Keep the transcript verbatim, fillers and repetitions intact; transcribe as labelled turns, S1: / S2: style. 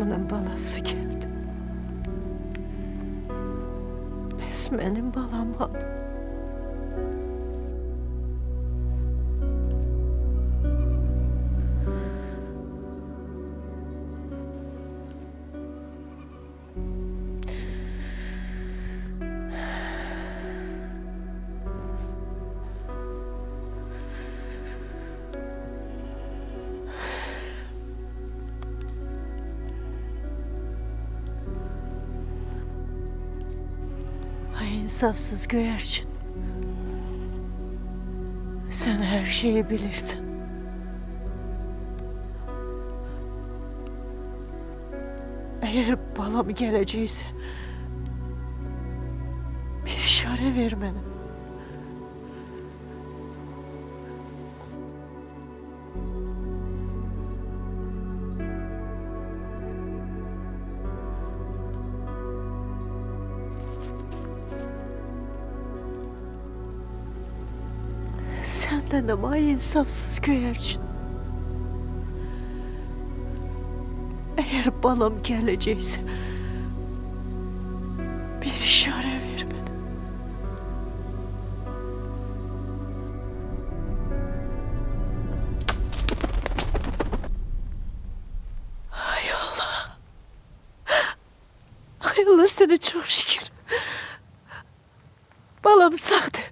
S1: bacımın balası geldi. Pes benim balam hanım. Ay insafsız Göyerçin. Sen her şeyi bilirsin. Eğer balam geleceğiyse bir işare ver bana. Senden ama ay insafsız Göyerçin. Eğer balam geleceğiyse bir işare ver bana. Ay Allah. Ay Allah seni çok şükür. Balam sağdı.